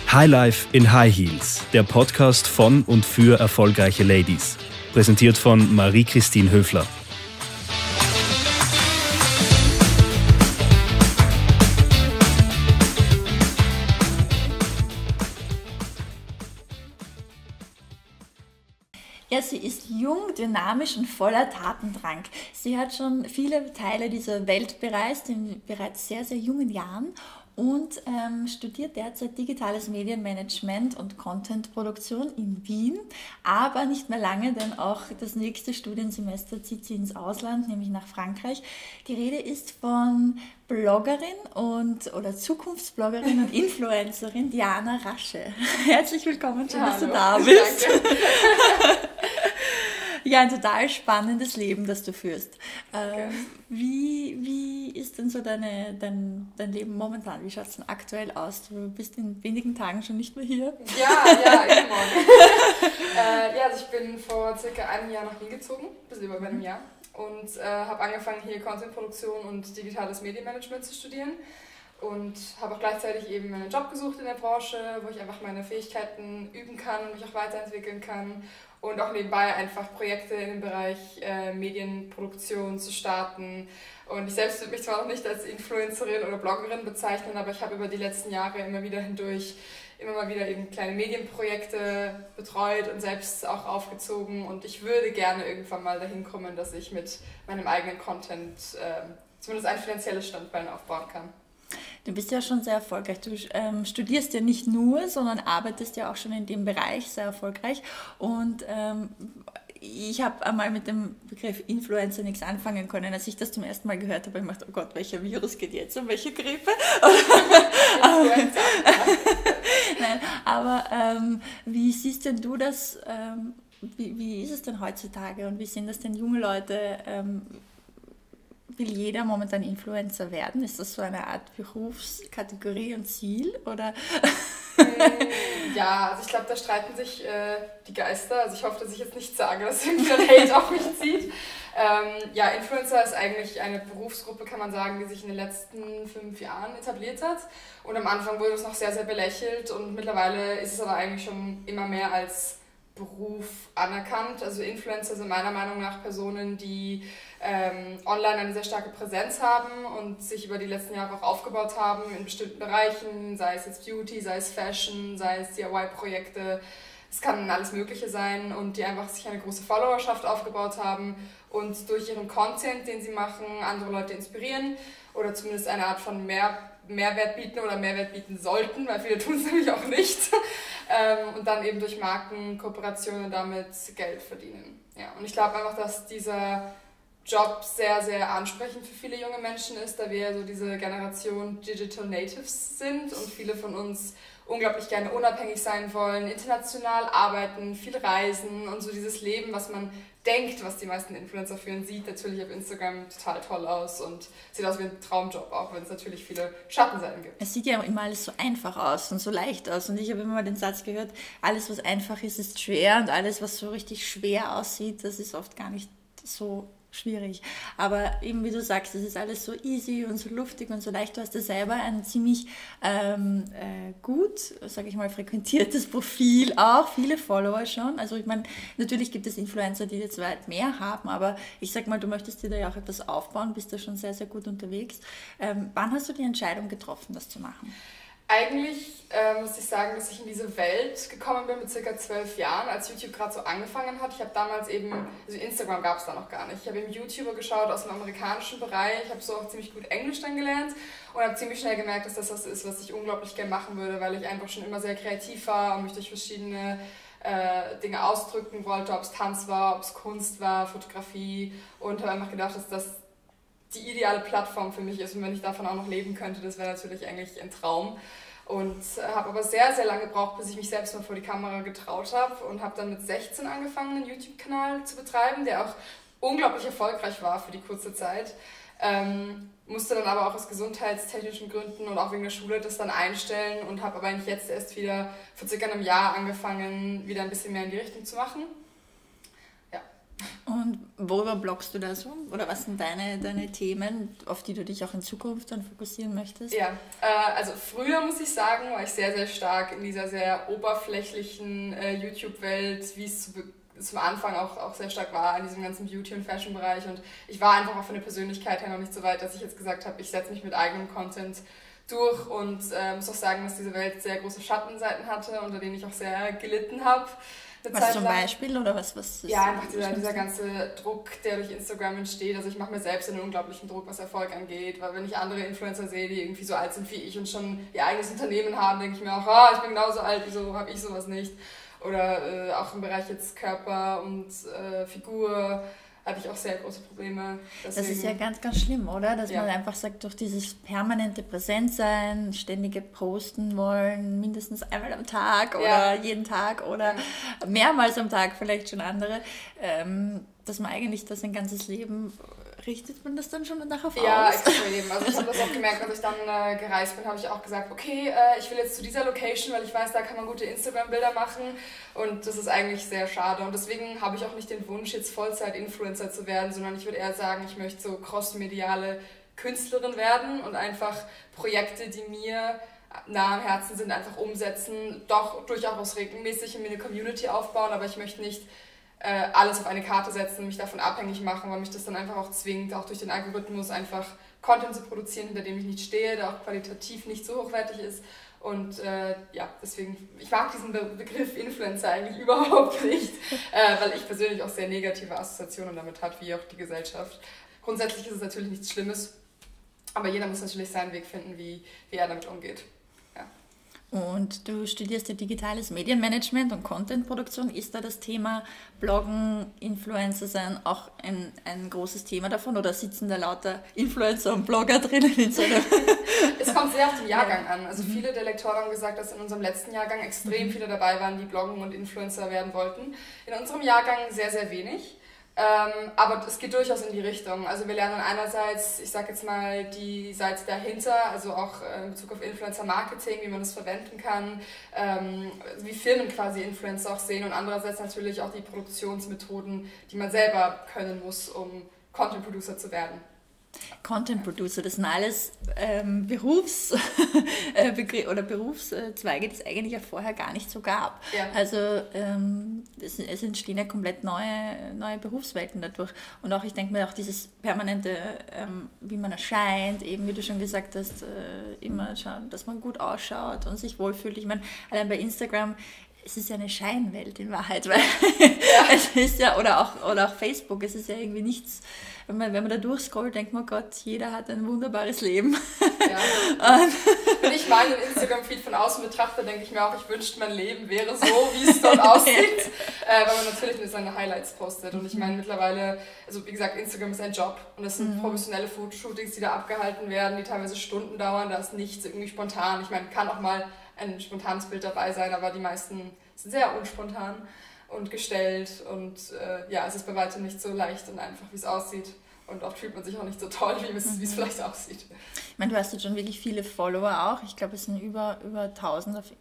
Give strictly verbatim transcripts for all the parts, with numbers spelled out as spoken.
Highlife in High Heels, der Podcast von und für erfolgreiche Ladies. Präsentiert von Marie-Christine Höfler. Ja, sie ist jung, dynamisch und voller Tatendrang. Sie hat schon viele Teile dieser Welt bereist, in bereits sehr, sehr jungen Jahren und ähm, studiert derzeit digitales Medienmanagement und Contentproduktion in Wien. Aber nicht mehr lange, denn auch das nächste Studiensemester zieht sie ins Ausland, nämlich nach Frankreich. Die Rede ist von Bloggerin und oder Zukunftsbloggerin und Influencerin Diana Rasche. Herzlich willkommen, schön, dass du da bist. Danke. Ja, ein total spannendes Leben, das du führst. Ähm, wie, wie ist denn so deine, dein, dein Leben momentan? Wie schaut es denn aktuell aus? Du bist in wenigen Tagen schon nicht mehr hier. Ja, ja, eben morgen. äh, ja, also ich bin vor circa einem Jahr nach Wien gezogen, bis über einem Jahr. Und äh, habe angefangen, hier Contentproduktion und digitales Medienmanagement zu studieren. Und habe auch gleichzeitig eben einen Job gesucht in der Branche, wo ich einfach meine Fähigkeiten üben kann und mich auch weiterentwickeln kann. Und auch nebenbei einfach Projekte in dem Bereich äh, Medienproduktion zu starten. Und ich selbst würde mich zwar noch nicht als Influencerin oder Bloggerin bezeichnen, aber ich habe über die letzten Jahre immer wieder hindurch immer mal wieder eben kleine Medienprojekte betreut und selbst auch aufgezogen. Und ich würde gerne irgendwann mal dahin kommen, dass ich mit meinem eigenen Content äh, zumindest ein finanzielles Standbein aufbauen kann. Du bist ja schon sehr erfolgreich. Du ähm, studierst ja nicht nur, sondern arbeitest ja auch schon in dem Bereich sehr erfolgreich. Und ähm, ich habe einmal mit dem Begriff Influencer nichts anfangen können. Als ich das zum ersten Mal gehört habe, habe ich gedacht, oh Gott, welcher Virus geht jetzt um welche Grippe? Nein, aber ähm, wie siehst denn du das? Ähm, wie, wie ist es denn heutzutage und wie sehen das denn junge Leute? Ähm, Will jeder momentan Influencer werden? Ist das so eine Art Berufskategorie und Ziel? Oder? Ja, also ich glaube, da streiten sich äh, die Geister. Also ich hoffe, dass ich jetzt nicht sage, dass irgendwie ein Hate auf mich zieht. Ähm, ja, Influencer ist eigentlich eine Berufsgruppe, kann man sagen, die sich in den letzten fünf Jahren etabliert hat. Und am Anfang wurde es noch sehr, sehr belächelt und mittlerweile ist es aber eigentlich schon immer mehr als Beruf anerkannt. Also Influencer sind meiner Meinung nach Personen, die ähm, online eine sehr starke Präsenz haben und sich über die letzten Jahre auch aufgebaut haben in bestimmten Bereichen, sei es jetzt Beauty, sei es Fashion, sei es D I Y-Projekte. Es kann alles Mögliche sein und die einfach sich eine große Followerschaft aufgebaut haben und durch ihren Content, den sie machen, andere Leute inspirieren oder zumindest eine Art von mehr Mehrwert bieten oder Mehrwert bieten sollten, weil viele tun es nämlich auch nicht. ähm, und dann eben durch Marken, Kooperationen damit Geld verdienen. Ja, und ich glaube einfach, dass dieser Job sehr, sehr ansprechend für viele junge Menschen ist, da wir so diese Generation Digital Natives sind und viele von uns unglaublich gerne unabhängig sein wollen, international arbeiten, viel reisen und so dieses Leben, was man denkt, was die meisten Influencer führen, sieht natürlich auf Instagram total toll aus und sieht aus wie ein Traumjob, auch wenn es natürlich viele Schattenseiten gibt. Es sieht ja immer alles so einfach aus und so leicht aus und ich habe immer mal den Satz gehört, alles was einfach ist, ist schwer und alles was so richtig schwer aussieht, das ist oft gar nicht so schwierig. Aber eben wie du sagst, es ist alles so easy und so luftig und so leicht. Du hast ja selber ein ziemlich ähm, äh, gut, sage ich mal, frequentiertes Profil auch, viele Follower schon. Also ich meine, natürlich gibt es Influencer, die jetzt weit mehr haben, aber ich sag mal, du möchtest dir da ja auch etwas aufbauen, bist da schon sehr, sehr gut unterwegs. Ähm, wann hast du die Entscheidung getroffen, das zu machen? Eigentlich äh, muss ich sagen, dass ich in diese Welt gekommen bin mit circa zwölf Jahren, als YouTube gerade so angefangen hat. Ich habe damals eben, also Instagram gab es da noch gar nicht. Ich habe eben YouTuber geschaut aus dem amerikanischen Bereich, ich habe so auch ziemlich gut Englisch dann gelernt und habe ziemlich schnell gemerkt, dass das was ist, was ich unglaublich gerne machen würde, weil ich einfach schon immer sehr kreativ war und mich durch verschiedene äh, Dinge ausdrücken wollte, ob es Tanz war, ob es Kunst war, Fotografie und habe einfach gedacht, dass das die ideale Plattform für mich ist und wenn ich davon auch noch leben könnte, das wäre natürlich eigentlich ein Traum. Und habe aber sehr, sehr lange gebraucht, bis ich mich selbst mal vor die Kamera getraut habe und habe dann mit sechzehn angefangen, einen YouTube-Kanal zu betreiben, der auch unglaublich erfolgreich war für die kurze Zeit. Ähm, musste dann aber auch aus gesundheitstechnischen Gründen und auch wegen der Schule das dann einstellen und habe aber eigentlich jetzt erst wieder vor circa einem Jahr angefangen, wieder ein bisschen mehr in die Richtung zu machen. Und worüber bloggst du da so? Oder was sind deine, deine Themen, auf die du dich auch in Zukunft dann fokussieren möchtest? Ja, äh, also früher muss ich sagen, war ich sehr, sehr stark in dieser sehr oberflächlichen äh, YouTube-Welt, wie es zu Be- zum Anfang auch, auch sehr stark war in diesem ganzen Beauty- und Fashion-Bereich. Und ich war einfach auch von der Persönlichkeit her noch nicht so weit, dass ich jetzt gesagt habe, ich setze mich mit eigenem Content durch und äh, muss auch sagen, dass diese Welt sehr große Schattenseiten hatte, unter denen ich auch sehr gelitten habe. Was Zeit zum lang. Beispiel oder was? was ja, einfach dieser, dieser ganze Druck, der durch Instagram entsteht. Also ich mache mir selbst einen unglaublichen Druck, was Erfolg angeht, weil wenn ich andere Influencer sehe, die irgendwie so alt sind wie ich und schon ihr eigenes Unternehmen haben, denke ich mir auch, ah, ich bin genauso alt, wieso habe ich sowas nicht? Oder äh, auch im Bereich jetzt Körper und äh, Figur hatte ich auch sehr große Probleme. Deswegen. Das ist ja ganz, ganz schlimm, oder? Dass ja. man einfach sagt, durch dieses permanente Präsentsein, ständige posten wollen, mindestens einmal am Tag oder ja. jeden Tag oder ja. mehrmals am Tag vielleicht schon andere, ähm, dass man eigentlich das ein ganzes Leben, richtet man das dann schon darauf aus? Ja, extrem. Also ich habe das auch gemerkt, als ich dann äh, gereist bin, habe ich auch gesagt, okay, äh, ich will jetzt zu dieser Location, weil ich weiß, da kann man gute Instagram-Bilder machen und das ist eigentlich sehr schade und deswegen habe ich auch nicht den Wunsch, jetzt Vollzeit-Influencer zu werden, sondern ich würde eher sagen, ich möchte so crossmediale Künstlerin werden und einfach Projekte, die mir nah am Herzen sind, einfach umsetzen, doch durchaus regelmäßig in mir eine Community aufbauen, aber ich möchte nicht alles auf eine Karte setzen, mich davon abhängig machen, weil mich das dann einfach auch zwingt, auch durch den Algorithmus einfach Content zu produzieren, hinter dem ich nicht stehe, der auch qualitativ nicht so hochwertig ist. Und äh, ja, deswegen, ich mag diesen Be- Begriff Influencer eigentlich überhaupt nicht, äh, weil ich persönlich auch sehr negative Assoziationen damit habe, wie auch die Gesellschaft. Grundsätzlich ist es natürlich nichts Schlimmes, aber jeder muss natürlich seinen Weg finden, wie, wie er damit umgeht. Und du studierst ja digitales Medienmanagement und Contentproduktion. Ist da das Thema Bloggen, Influencer sein auch ein, ein großes Thema davon? Oder sitzen da lauter Influencer und Blogger drinnen in so einem... Es kommt sehr auf den Jahrgang an. Also viele der Lektoren haben gesagt, dass in unserem letzten Jahrgang extrem viele dabei waren, die bloggen und Influencer werden wollten. In unserem Jahrgang sehr, sehr wenig. Ähm, aber es geht durchaus in die Richtung. Also wir lernen einerseits, ich sage jetzt mal, die Seite dahinter, also auch äh, in Bezug auf Influencer-Marketing, wie man das verwenden kann, ähm, wie Firmen quasi Influencer auch sehen und andererseits natürlich auch die Produktionsmethoden, die man selber können muss, um Content-Producer zu werden. Content Producer, das sind alles ähm, Berufs- oder Berufszweige, die es eigentlich ja vorher gar nicht so gab. Ja. Also ähm, es, es entstehen ja komplett neue, neue Berufswelten dadurch. Und auch, ich denke mir, auch dieses permanente, ähm, wie man erscheint, eben wie du schon gesagt hast, äh, immer schauen, dass man gut ausschaut und sich wohlfühlt. Ich meine, allein bei Instagram, es ist ja eine Scheinwelt in Wahrheit, weil ja. es ist ja, oder auch, oder auch Facebook, es ist ja irgendwie nichts, wenn man, wenn man da durchscrollt, denkt man, Gott, jeder hat ein wunderbares Leben. Ja. Wenn ich meinen Instagram-Feed von außen betrachte, denke ich mir auch, ich wünschte, mein Leben wäre so, wie es dort aussieht, äh, weil man natürlich nur seine Highlights postet. Und ich meine mittlerweile, also wie gesagt, Instagram ist ein Job und das sind mhm. professionelle Fotoshootings, die da abgehalten werden, die teilweise Stunden dauern, da ist nichts irgendwie spontan. Ich meine, kann auch mal ein spontanes Bild dabei sein, aber die meisten sind sehr unspontan und gestellt und äh, ja, es ist bei weitem nicht so leicht und einfach, wie es aussieht. Und oft fühlt man sich auch nicht so toll, wie es, mhm. wie es vielleicht aussieht. Ich meine, du hast jetzt schon wirklich viele Follower auch. Ich glaube, es sind über, über tausend auf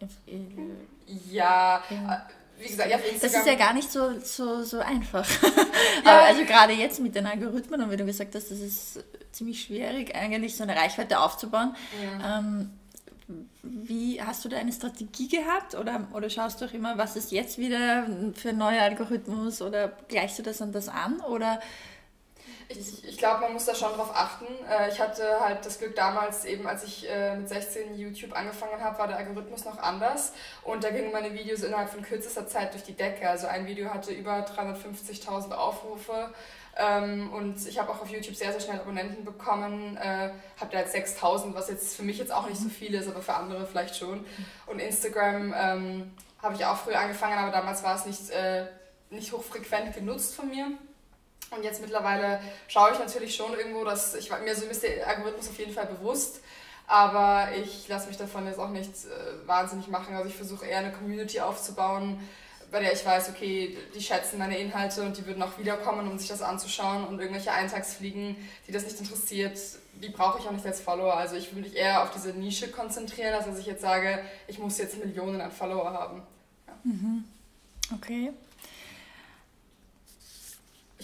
Ja, ja. Wie gesagt, ja, auf Instagram. Das ist ja gar nicht so, so, so einfach. Ja. Aber also gerade jetzt mit den Algorithmen und wie du gesagt hast, das ist ziemlich schwierig, eigentlich so eine Reichweite aufzubauen. Ja. Ähm, Wie, hast du da eine Strategie gehabt oder, oder schaust du auch immer, was ist jetzt wieder für ein neuer Algorithmus oder gleichst du das an das an? Oder? Ich, ich glaube, man muss da schon drauf achten. Ich hatte halt das Glück damals, eben als ich mit sechzehn YouTube angefangen habe, war der Algorithmus noch anders und da gingen meine Videos innerhalb von kürzester Zeit durch die Decke. Also ein Video hatte über dreihundertfünfzigtausend Aufrufe. Ähm, und ich habe auch auf YouTube sehr, sehr schnell Abonnenten bekommen, äh, habe da jetzt sechstausend, was jetzt für mich jetzt auch nicht so viel ist, aber für andere vielleicht schon. Und Instagram ähm, habe ich auch früher angefangen, aber damals war es nicht, äh, nicht hochfrequent genutzt von mir. Und jetzt mittlerweile schaue ich natürlich schon irgendwo, dass ich mir so ist der Algorithmus auf jeden Fall bewusst, aber ich lasse mich davon jetzt auch nicht äh, wahnsinnig machen. Also ich versuche eher eine Community aufzubauen, bei der ich weiß, okay, die schätzen meine Inhalte und die würden auch wiederkommen, um sich das anzuschauen und irgendwelche Eintagsfliegen, die das nicht interessiert, die brauche ich auch nicht als Follower. Also ich würde mich eher auf diese Nische konzentrieren, als dass ich jetzt sage, ich muss jetzt Millionen an Follower haben. Ja. Mhm. Okay. Ich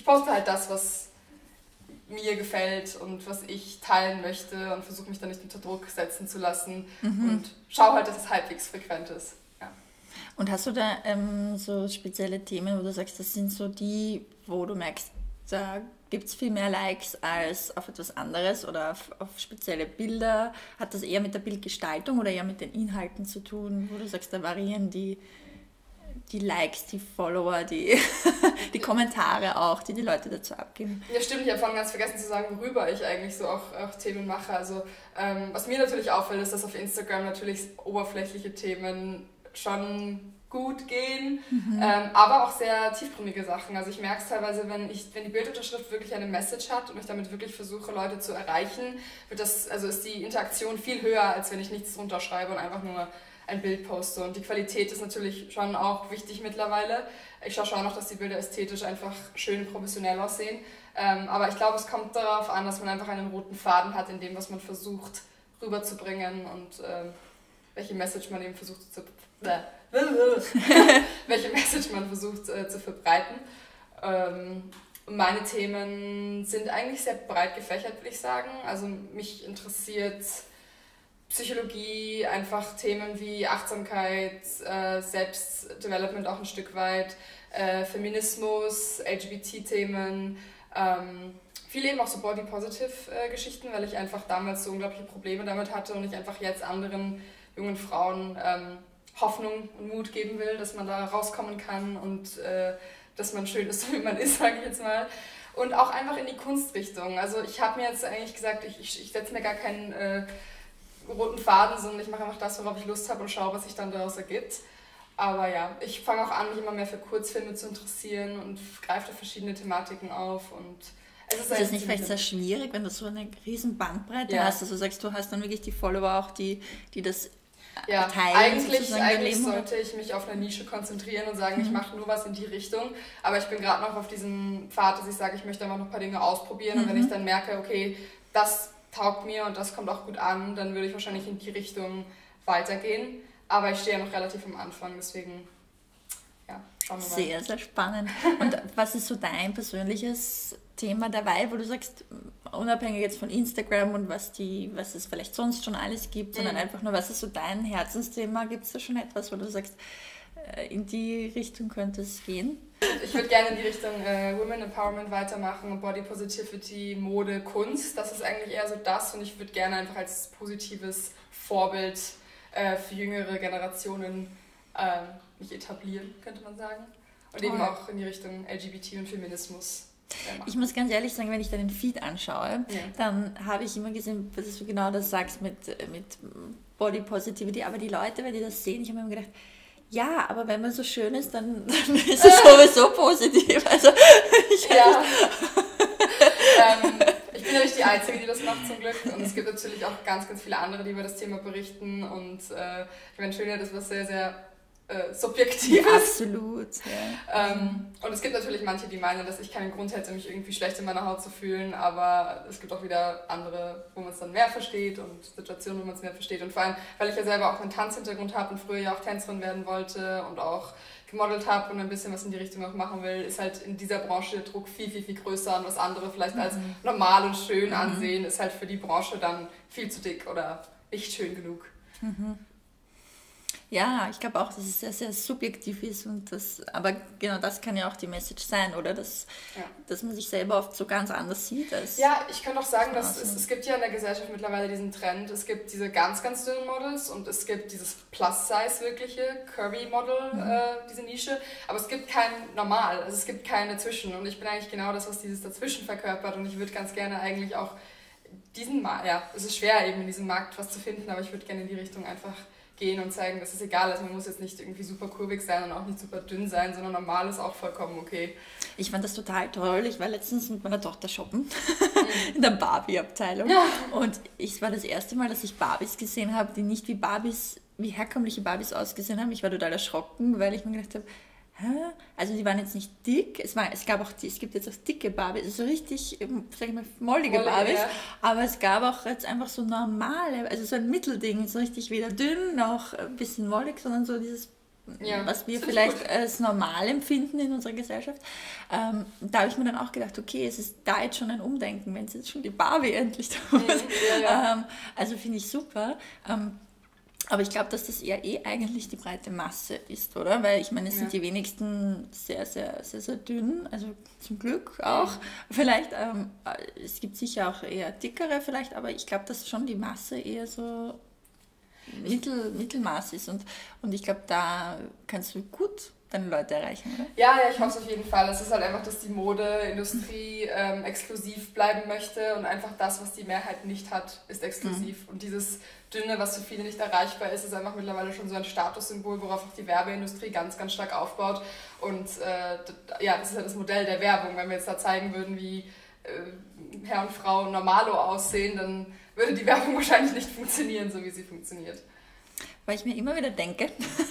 poste halt das, was mir gefällt und was ich teilen möchte und versuche mich da nicht unter Druck setzen zu lassen mhm. und schaue halt, dass es halbwegs frequent ist. Ja. Und hast du da ähm, so spezielle Themen, wo du sagst, das sind so die, wo du merkst, da gibt es viel mehr Likes als auf etwas anderes oder auf, auf spezielle Bilder? Hat das eher mit der Bildgestaltung oder eher mit den Inhalten zu tun, wo du sagst, da variieren die, die Likes, die Follower, die, die Kommentare auch, die die Leute dazu abgeben? Ja, stimmt. Ich habe vorhin ganz vergessen zu sagen, worüber ich eigentlich so auch, auch Themen mache. Also ähm, was mir natürlich auffällt, ist, dass auf Instagram natürlich oberflächliche Themen schon gut gehen, mhm. ähm, aber auch sehr tiefgründige Sachen. Also ich merke es teilweise, wenn, ich, wenn die Bildunterschrift wirklich eine Message hat und ich damit wirklich versuche, Leute zu erreichen, wird das, also ist die Interaktion viel höher, als wenn ich nichts drunter schreibe und einfach nur ein Bild poste. Und die Qualität ist natürlich schon auch wichtig mittlerweile. Ich schaue schon noch, dass die Bilder ästhetisch einfach schön professionell aussehen. Ähm, aber ich glaube, es kommt darauf an, dass man einfach einen roten Faden hat in dem, was man versucht rüberzubringen und ähm, welche Message man eben versucht zu äh, welche Message man versucht äh, zu verbreiten. Ähm, meine Themen sind eigentlich sehr breit gefächert, würde ich sagen. Also mich interessiert Psychologie, einfach Themen wie Achtsamkeit, äh, Selbstdevelopment auch ein Stück weit, äh, Feminismus, L G B T-Themen, ähm, viel eben auch so Body-Positive-Geschichten, äh, weil ich einfach damals so unglaubliche Probleme damit hatte und ich einfach jetzt anderen jungen Frauen ähm, Hoffnung und Mut geben will, dass man da rauskommen kann und äh, dass man schön ist, so wie man ist, sage ich jetzt mal. Und auch einfach in die Kunstrichtung. Also ich habe mir jetzt eigentlich gesagt, ich, ich, ich setze mir gar keinen äh, roten Faden, sondern ich mache einfach das, worauf ich Lust habe und schaue, was sich dann daraus ergibt. Aber ja, ich fange auch an, mich immer mehr für Kurzfilme zu interessieren und greife da verschiedene Thematiken auf. Und es ist, ist das nicht vielleicht sehr schwierig, wenn du so eine riesen Bandbreite ja. hast? Also sagst du, hast dann wirklich die Follower auch, die, die das ja, teilen? Eigentlich, eigentlich sollte ich mich auf eine Nische konzentrieren und sagen, mhm. ich mache nur was in die Richtung. Aber ich bin gerade noch auf diesem Pfad, dass ich sage, ich möchte einfach noch ein paar Dinge ausprobieren. Mhm. Und wenn ich dann merke, okay, das taugt mir und das kommt auch gut an, dann würde ich wahrscheinlich in die Richtung weitergehen. Aber ich stehe ja noch relativ am Anfang, deswegen ja, schauen wir mal. Sehr, sehr spannend. Und was ist so dein persönliches Thema dabei, wo du sagst, unabhängig jetzt von Instagram und was die, was es vielleicht sonst schon alles gibt, sondern mhm. einfach nur, was ist so dein Herzensthema? Gibt es da schon etwas, wo du sagst, in die Richtung könnte es gehen? Ich würde gerne in die Richtung äh, Women Empowerment weitermachen, Body Positivity, Mode, Kunst. Das ist eigentlich eher so das und ich würde gerne einfach als positives Vorbild äh, für jüngere Generationen äh, mich etablieren, könnte man sagen. Und eben oh. auch in die Richtung L G B T und Feminismus. Ich muss ganz ehrlich sagen, wenn ich deinen Feed anschaue, ja. dann habe ich immer gesehen, dass du genau das sagst mit, mit Body Positivity, aber die Leute, wenn die das sehen, ich habe mir immer gedacht, ja, aber wenn man so schön ist, dann, dann ist es sowieso positiv. Also, ich ja. ähm, ich bin ja nicht die Einzige, die das macht, zum Glück. Und es gibt natürlich auch ganz, ganz viele andere, die über das Thema berichten. Und äh, ich meine, Schönheit ist was sehr, sehr äh, Subjektives. Ja, absolut. Ja. Ähm, und es gibt natürlich manche, die meinen, dass ich keinen Grund hätte, mich irgendwie schlecht in meiner Haut zu fühlen. Aber es gibt auch wieder andere, wo man es dann mehr versteht und Situationen, wo man es mehr versteht. Und vor allem, weil ich ja selber auch einen Tanzhintergrund habe und früher ja auch Tänzerin werden wollte und auch gemodelt habe und ein bisschen was in die Richtung auch machen will, ist halt in dieser Branche der Druck viel, viel, viel größer. Und was andere vielleicht mhm. als normal und schön mhm. ansehen, ist halt für die Branche dann viel zu dick oder nicht schön genug. Mhm. Ja, ich glaube auch, dass es sehr, sehr subjektiv ist und das, aber genau das kann ja auch die Message sein, oder? Dass, ja. dass man sich selber oft so ganz anders sieht. Als ja, ich kann auch sagen, dass es, es gibt ja in der Gesellschaft mittlerweile diesen Trend, es gibt diese ganz, ganz dünnen Models und es gibt dieses Plus-Size wirkliche, Curvy-Model, mhm. äh, diese Nische, aber es gibt kein Normal, also es gibt keine Zwischen und ich bin eigentlich genau das, was dieses Dazwischen verkörpert und ich würde ganz gerne eigentlich auch diesen Markt, ja, es ist schwer eben in diesem Markt was zu finden, aber ich würde gerne in die Richtung einfach gehen und zeigen, dass es egal ist. Man muss jetzt nicht irgendwie super kurvig sein und auch nicht super dünn sein, sondern normal ist auch vollkommen okay. Ich fand das total toll. Ich war letztens mit meiner Tochter shoppen in der Barbie-Abteilung ja. und es war das erste Mal, dass ich Barbies gesehen habe, die nicht wie Barbies, wie herkömmliche Barbies ausgesehen haben. Ich war total erschrocken, weil ich mir gedacht habe, hä? Also die waren jetzt nicht dick, es, war, es, gab auch die, es gibt jetzt auch dicke Barbies, also richtig, sag ich mal, mollige Mollig, Barbies, ja. aber es gab auch jetzt einfach so normale, also so ein Mittelding, so richtig weder dünn noch ein bisschen mollig, sondern so dieses Ja, was wir das vielleicht gut. als normal empfinden in unserer Gesellschaft. Ähm, da habe ich mir dann auch gedacht, okay, es ist da jetzt schon ein Umdenken, wenn es jetzt schon die Barbie endlich tut. Mhm, ja, ja. ähm, also finde ich super. Ähm, aber ich glaube, dass das eher eh eigentlich die breite Masse ist, oder? Weil ich meine, es Ja. sind die wenigsten sehr, sehr, sehr, sehr dünn, also zum Glück auch. Vielleicht, ähm, es gibt sicher auch eher dickere vielleicht, aber ich glaube, dass schon die Masse eher so Mittel, Mittelmaß ist. Und, und ich glaube, da kannst du gut deine Leute erreichen, oder? Ja, ja, ich hoffe es auf jeden Fall. Es ist halt einfach, dass die Modeindustrie ähm, exklusiv bleiben möchte und einfach das, was die Mehrheit nicht hat, ist exklusiv. Mhm. Und dieses Dünne, was für viele nicht erreichbar ist, ist einfach mittlerweile schon so ein Statussymbol, worauf auch die Werbeindustrie ganz, ganz stark aufbaut. Und äh, d- ja, das ist ja das Modell der Werbung. Wenn wir jetzt da zeigen würden, wie äh, Herr und Frau normalo aussehen, dann würde die Werbung wahrscheinlich nicht funktionieren, so wie sie funktioniert. Weil ich mir immer wieder denke.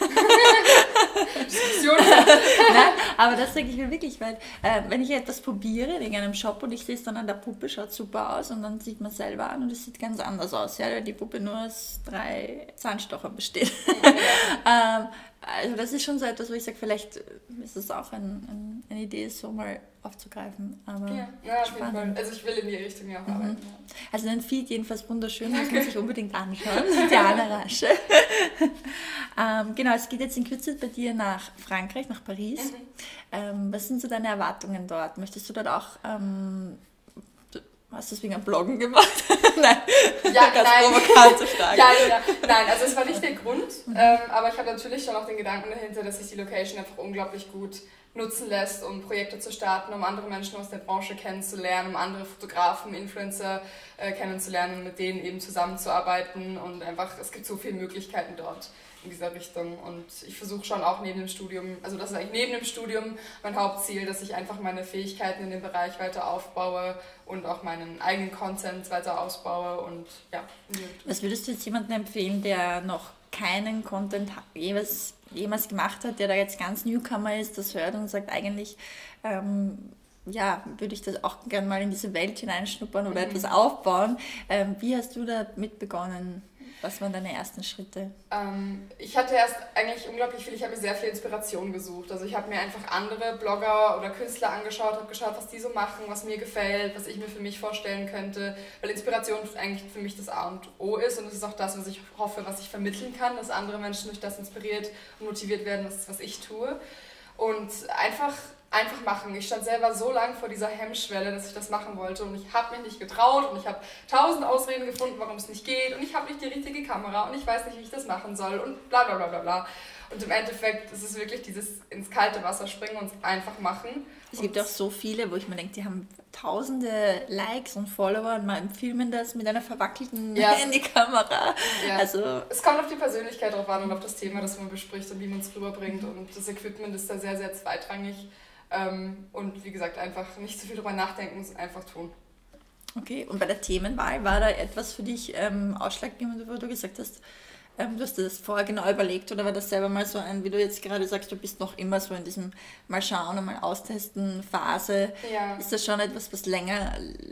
Diskussion. Nein, aber das denke ich mir wirklich, weil äh, wenn ich etwas probiere in irgendeinem Shop und ich sehe es dann an der Puppe, schaut super aus und dann sieht man es selber an und es sieht ganz anders aus, ja, weil die Puppe nur aus drei Zahnstochern besteht. Ja. ähm, also das ist schon so etwas, wo ich sage, vielleicht ist es auch ein, ein, eine Idee, so mal aufzugreifen. Aber Ja, ja, auf jeden spannend. Fall. Also ich will in die Richtung ja auch arbeiten. Ja. Also dein Feed jedenfalls wunderschön, muss man sich unbedingt anschauen. Diana Rasche. ähm, genau, es geht jetzt in Kürze bei dir nach Frankreich, nach Paris. Mhm. Ähm, was sind so deine Erwartungen dort? Möchtest du dort auch, ähm, du hast du es wegen einem Bloggen gemacht? Nein, Ja, ganz nein. provokante Frage. Ja, ja, nein, also es war nicht der Grund, ähm, aber ich habe natürlich schon auch den Gedanken dahinter, dass sich die Location einfach unglaublich gut nutzen lässt, um Projekte zu starten, um andere Menschen aus der Branche kennenzulernen, um andere Fotografen, Influencer äh, kennenzulernen, mit denen eben zusammenzuarbeiten und einfach, es gibt so viele Möglichkeiten dort in dieser Richtung und ich versuche schon auch neben dem Studium, also das ist eigentlich neben dem Studium mein Hauptziel, dass ich einfach meine Fähigkeiten in dem Bereich weiter aufbaue und auch meinen eigenen Content weiter ausbaue und ja. Was würdest du jetzt jemandem empfehlen, der noch keinen Content jemals, jemals gemacht hat, der da jetzt ganz Newcomer ist, das hört und sagt, eigentlich ähm, ja, würde ich das auch gerne mal in diese Welt hineinschnuppern oder mhm. etwas aufbauen. Ähm, wie hast du damit begonnen? Was waren deine ersten Schritte? Ähm, ich hatte erst eigentlich unglaublich viel, ich habe mir sehr viel Inspiration gesucht. Also ich habe mir einfach andere Blogger oder Künstler angeschaut, habe geschaut, was die so machen, was mir gefällt, was ich mir für mich vorstellen könnte. Weil Inspiration eigentlich für mich das A und O ist und es ist auch das, was ich hoffe, was ich vermitteln kann, dass andere Menschen durch das inspiriert und motiviert werden, was, was ich tue. Und einfach... einfach machen. Ich stand selber so lange vor dieser Hemmschwelle, dass ich das machen wollte und ich habe mich nicht getraut und ich habe tausend Ausreden gefunden, warum es nicht geht und ich habe nicht die richtige Kamera und ich weiß nicht, wie ich das machen soll und bla bla bla bla bla. Und im Endeffekt ist es wirklich dieses ins kalte Wasser springen und es einfach machen. Es gibt auch so viele, wo ich mir denke, die haben tausende Likes und Follower und man filmen das mit einer verwackelten ja. Handykamera. Ja. Also es kommt auf die Persönlichkeit drauf an und auf das Thema, das man bespricht und wie man es rüberbringt und das Equipment ist da sehr, sehr zweitrangig. Ähm, und wie gesagt, einfach nicht zu viel drüber nachdenken, es einfach tun. Okay, und bei der Themenwahl war da etwas für dich ähm, ausschlaggebend, wo du gesagt hast, ähm, du hast dir das vorher genau überlegt oder war das selber mal so ein, wie du jetzt gerade sagst, du bist noch immer so in diesem mal schauen und mal austesten Phase. Ja. Ist das schon etwas, was länger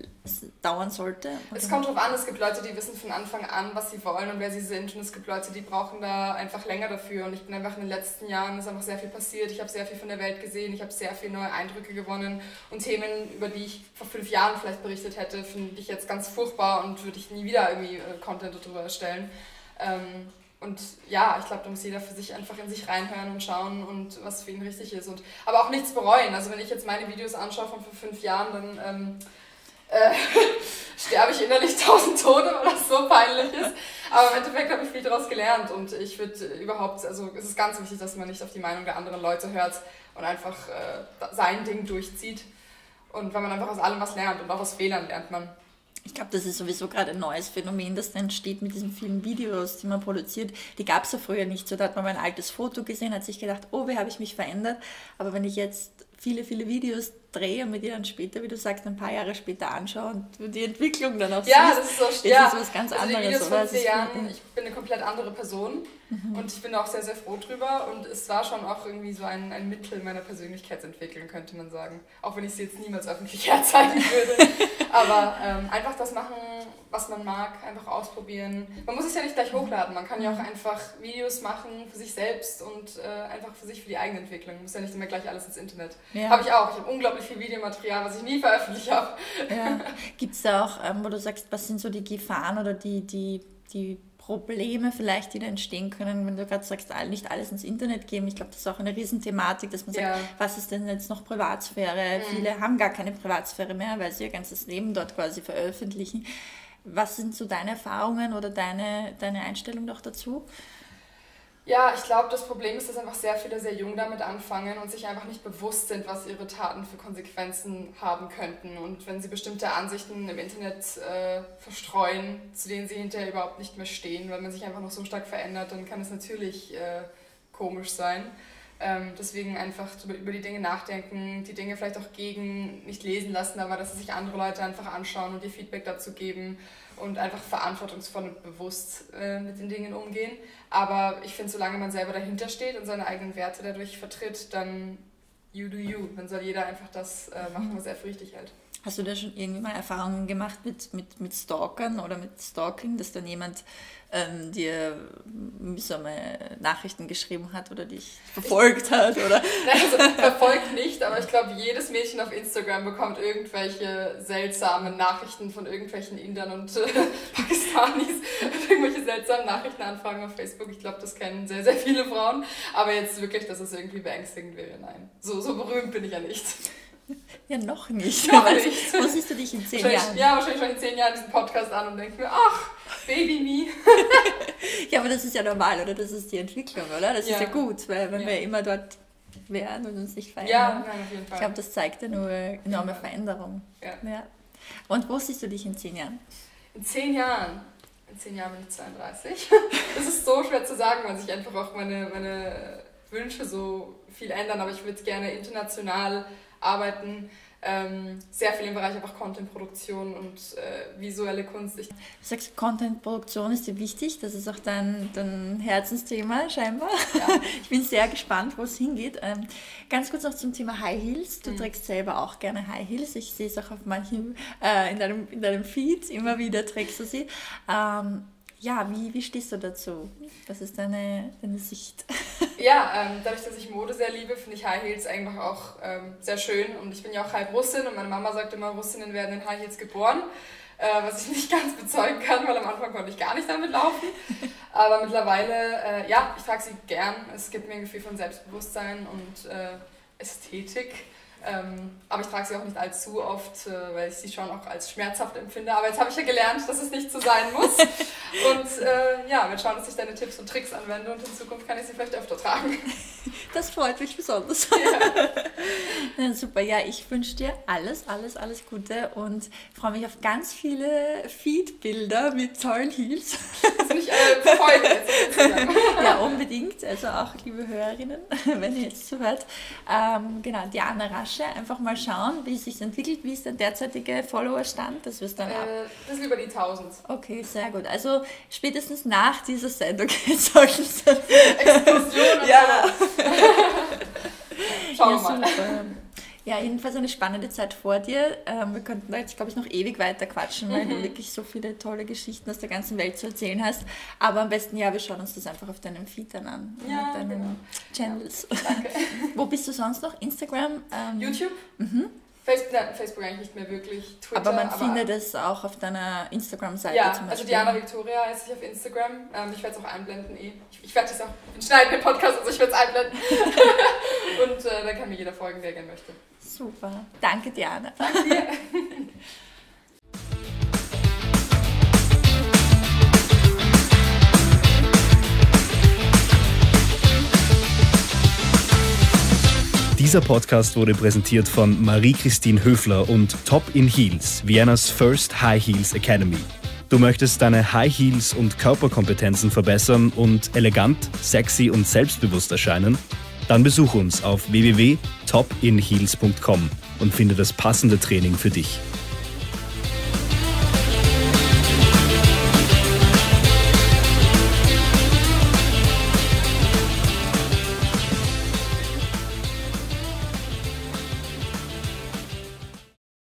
dauern sollte? Oder? Es kommt drauf an, es gibt Leute, die wissen von Anfang an, was sie wollen und wer sie sind und es gibt Leute, die brauchen da einfach länger dafür und ich bin einfach in den letzten Jahren, ist einfach sehr viel passiert, ich habe sehr viel von der Welt gesehen, ich habe sehr viele neue Eindrücke gewonnen und Themen, über die ich vor fünf Jahren vielleicht berichtet hätte, finde ich jetzt ganz furchtbar und würde ich nie wieder irgendwie Content darüber erstellen. Ähm, und ja, ich glaube, da muss jeder für sich einfach in sich reinhören und schauen und was für ihn richtig ist. Und, aber auch nichts bereuen. Also wenn ich jetzt meine Videos anschaue von vor fünf Jahren, dann ähm, äh, sterbe ich innerlich tausend Tode, weil das so peinlich ist. Aber im Endeffekt habe ich viel daraus gelernt und ich würde überhaupt, also es ist ganz wichtig, dass man nicht auf die Meinung der anderen Leute hört und einfach äh, sein Ding durchzieht. Und weil man einfach aus allem was lernt und auch aus Fehlern lernt man. Ich glaube, das ist sowieso gerade ein neues Phänomen, das dann entsteht mit diesen vielen Videos, die man produziert. Die gab es ja früher nicht so. Da hat man mal ein altes Foto gesehen, hat sich gedacht, oh, wie habe ich mich verändert. Aber wenn ich jetzt viele, viele Videos drehe und mir die dann später, wie du sagst, ein paar Jahre später anschaue und die Entwicklung dann auch ja, siehst, das ist, so, ist ja. das was ganz also anderes. Die Videos oder? von vier Jahren, ich bin eine komplett andere Person mhm. und ich bin auch sehr, sehr froh drüber und es war schon auch irgendwie so ein, ein Mittel meiner Persönlichkeitsentwicklung, könnte man sagen. Auch wenn ich sie jetzt niemals öffentlich herzeigen würde. Aber ähm, einfach das machen, was man mag, einfach ausprobieren. Man muss es ja nicht gleich hochladen, man kann ja auch einfach Videos machen für sich selbst und äh, einfach für sich, für die eigene Entwicklung. Man muss ja nicht immer gleich alles ins Internet. Ja. Habe ich auch. Ich habe unglaublich viel Videomaterial, was ich nie veröffentlicht habe. Ja. Gibt es da auch, ähm, wo du sagst, was sind so die Gefahren oder die, die, die Probleme vielleicht, die da entstehen können, wenn du gerade sagst, nicht alles ins Internet geben. Ich glaube, das ist auch eine Riesenthematik, dass man sagt, ja. was ist denn jetzt noch Privatsphäre? Mhm. Viele haben gar keine Privatsphäre mehr, weil sie ihr ganzes Leben dort quasi veröffentlichen. Was sind so deine Erfahrungen oder deine, deine Einstellung doch dazu? Ja, ich glaube, das Problem ist, dass einfach sehr viele sehr jung damit anfangen und sich einfach nicht bewusst sind, was ihre Taten für Konsequenzen haben könnten. Und wenn sie bestimmte Ansichten im Internet äh, verstreuen, zu denen sie hinterher überhaupt nicht mehr stehen, weil man sich einfach noch so stark verändert, dann kann es natürlich äh, komisch sein. Ähm, deswegen einfach über die Dinge nachdenken, die Dinge vielleicht auch gegen nicht lesen lassen, aber dass sich andere Leute einfach anschauen und ihr Feedback dazu geben und einfach verantwortungsvoll und bewusst äh, mit den Dingen umgehen. Aber ich finde, solange man selber dahinter steht und seine eigenen Werte dadurch vertritt, dann you do you. Dann soll jeder einfach das äh, machen, was er für richtig hält. Hast du da schon irgendwie mal Erfahrungen gemacht mit, mit, mit Stalkern oder mit Stalking, dass dann jemand ähm, dir mühsame Nachrichten geschrieben hat oder dich verfolgt hat? Oder? Nein, also verfolgt nicht, aber ich glaube, jedes Mädchen auf Instagram bekommt irgendwelche seltsamen Nachrichten von irgendwelchen Indern und äh, Pakistanis und irgendwelche seltsamen Nachrichtenanfragen auf Facebook. Ich glaube, das kennen sehr, sehr viele Frauen. Aber jetzt wirklich, dass es irgendwie beängstigend wäre, nein. So, so berühmt bin ich ja nicht. Ja, noch nicht. Noch nicht. Wo siehst du dich in zehn Jahren? Ja, wahrscheinlich schon in zehn Jahren diesen Podcast an und denke mir, ach, Baby me. Ja, aber das ist ja normal, oder? Das ist die Entwicklung, oder? Das ja. ist ja gut, weil wenn ja. wir immer dort wären und uns nicht verändern. Ja, nein, auf jeden Fall. Ich glaube, das zeigt ja nur enorme ja. Veränderung. Ja. Ja. Und wo siehst du dich in zehn Jahren? In zehn Jahren? In zehn Jahren bin ich zweiunddreißig. Das ist so schwer zu sagen, weil sich einfach auch meine, meine Wünsche so viel ändern, aber ich würde gerne international arbeiten, ähm, sehr viel im Bereich einfach Content-Produktion und äh, visuelle Kunst. Ich du sagst, Content-Produktion ist dir wichtig, das ist auch dein, dein Herzensthema scheinbar. Ja. Ich bin sehr gespannt, wo es hingeht. Ähm, ganz kurz noch zum Thema High Heels. Du mhm. trägst selber auch gerne High Heels. Ich sehe es auch auf manchen, äh, in, deinem, in deinem Feed, immer wieder trägst du sie. Ähm, Ja, wie, wie stehst du dazu? Was ist deine, deine Sicht? Ja, ähm, dadurch, dass ich Mode sehr liebe, finde ich High Heels eigentlich auch ähm, sehr schön. Und ich bin ja auch halb Russin und meine Mama sagt immer, Russinnen werden in High Heels geboren. Äh, was ich nicht ganz bezeugen kann, weil am Anfang konnte ich gar nicht damit laufen. Aber mittlerweile, äh, ja, ich trage sie gern. Es gibt mir ein Gefühl von Selbstbewusstsein und äh, Ästhetik. Ähm, aber ich trage sie auch nicht allzu oft, äh, weil ich sie schon auch als schmerzhaft empfinde. Aber jetzt habe ich ja gelernt, dass es nicht so sein muss. Und äh, ja, wir schauen, dass ich deine Tipps und Tricks anwende und in Zukunft kann ich sie vielleicht öfter tragen. Das freut mich besonders. Ja. Ja, super, ja, ich wünsche dir alles, alles, alles Gute und freue mich auf ganz viele Feed-Bilder mit tollen Heels. Das bin ich äh, verfolgen jetzt. Ja, unbedingt. Also auch, liebe Hörerinnen, wenn ihr jetzt zuhört. Ähm, genau, Diana Rasche, einfach mal schauen, wie es sich entwickelt. Wie ist der derzeitige Followerstand? Das wirst dann äh, ab. Das ist über die tausend. Okay, sehr gut. Also spätestens nach dieser Sendung sollten es dann... Explosion und ja. Schauen ja, wir mal. Super. Ja, jedenfalls eine spannende Zeit vor dir. Ähm, wir könnten da jetzt, glaube ich, noch ewig weiter quatschen, weil mhm. du wirklich so viele tolle Geschichten aus der ganzen Welt zu erzählen hast. Aber am besten, ja, wir schauen uns das einfach auf deinem Feed dann an. Ja, auf deinen genau. Channels. Ja, danke. Wo bist du sonst noch? Instagram? Ähm, YouTube? Mhm. Facebook, nein, Facebook eigentlich nicht mehr wirklich. Twitter, aber man aber findet es auch auf deiner Instagram-Seite ja, zum Beispiel. also Diana Victoria heiße ich auf Instagram. Ähm, ich werde es auch einblenden eh. Ich, ich werde es auch schneiden im Podcast, also ich werde es einblenden. Und äh, dann kann mir jeder folgen, der gerne möchte. Super. Danke, Diana. Danke dir. Dieser Podcast wurde präsentiert von Marie-Christine Höfler und Top in Heels, Viennas First High Heels Academy. Du möchtest deine High Heels und Körperkompetenzen verbessern und elegant, sexy und selbstbewusst erscheinen? Dann besuch uns auf w w w punkt top in heels punkt com und finde das passende Training für dich.